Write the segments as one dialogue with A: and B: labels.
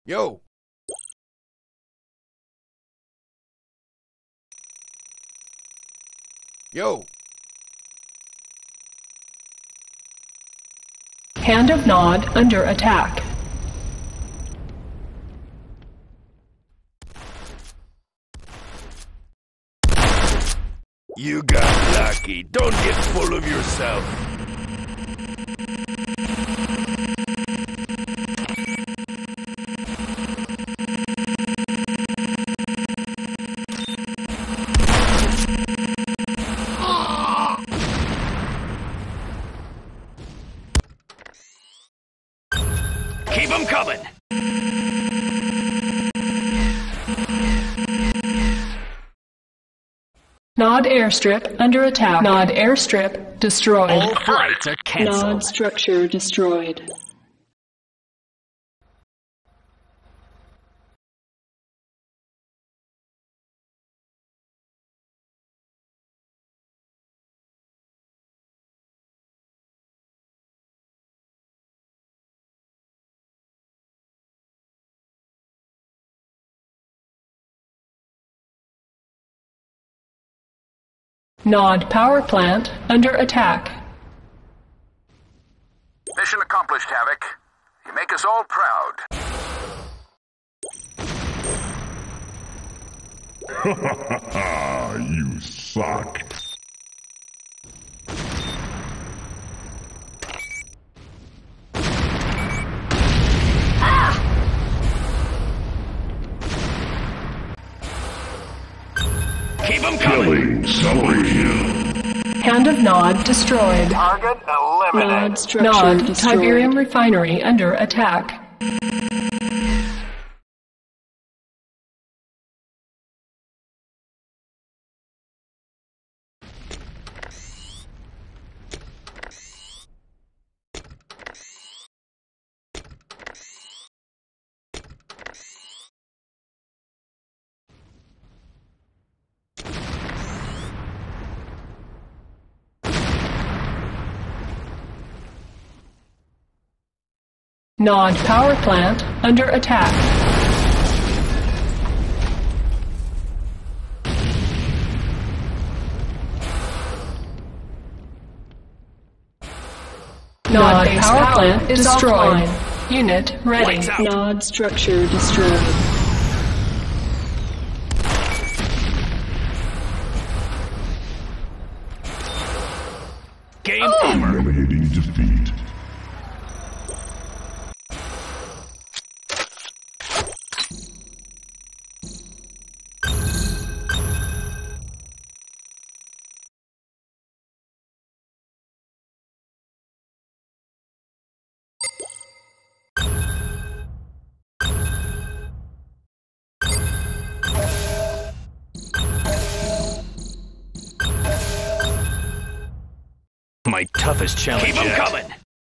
A: Yo! Yo!
B: Hand of Nod under attack.
A: You got lucky. Don't get full of yourself. Keep 'em coming!
B: Nod airstrip under attack. Nod airstrip destroyed.
A: All flights are canceled.
B: Nod structure destroyed. Nod power plant under attack.
C: Mission accomplished, Havoc. You make us all proud.
D: You suck.
A: Keep 'em coming!
D: Killing spree.
B: Hand of Nod destroyed.
C: Target eliminated.
B: Nod structure destroyed. Tiberium refinery under attack. Nod power plant under attack. Nod power plant is destroyed. Unit ready.
A: Lights out.
B: Nod structure destroyed.
A: Game over.
D: Humiliating defeat.
A: My toughest challenge. Keep 'em coming!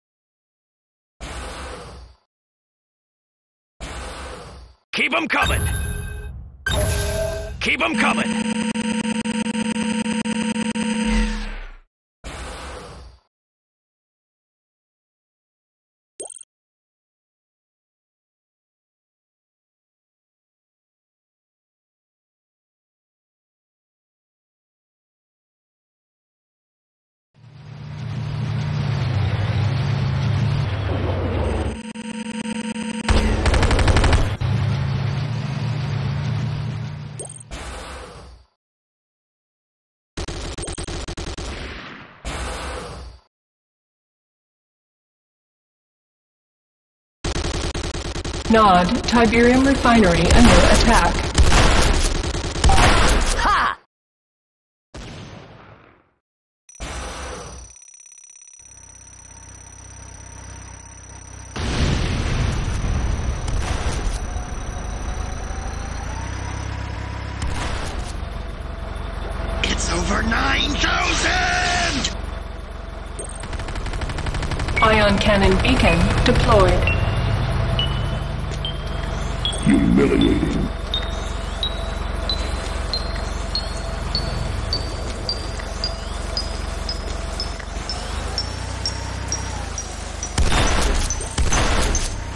A: Keep 'em coming! Keep 'em coming!
B: Nod Tiberium refinery under attack.
A: Ha! It's over 9,000!
B: Ion cannon beacon deployed.
D: Humiliating.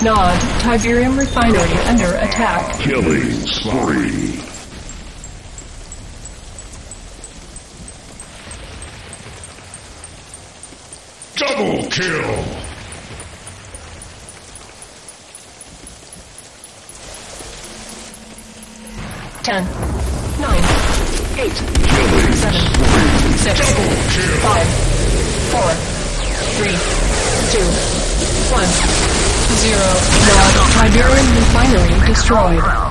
B: Nod Tiberium Refinery under attack.
D: Killing spree. Double kill.
B: Ten, 9, 8,
D: Killing
B: 7,
D: spree.
B: 6,
D: Double kill.
B: 5, 4, 3, 2, 1, 0. Nod Tiberium Refinery destroyed.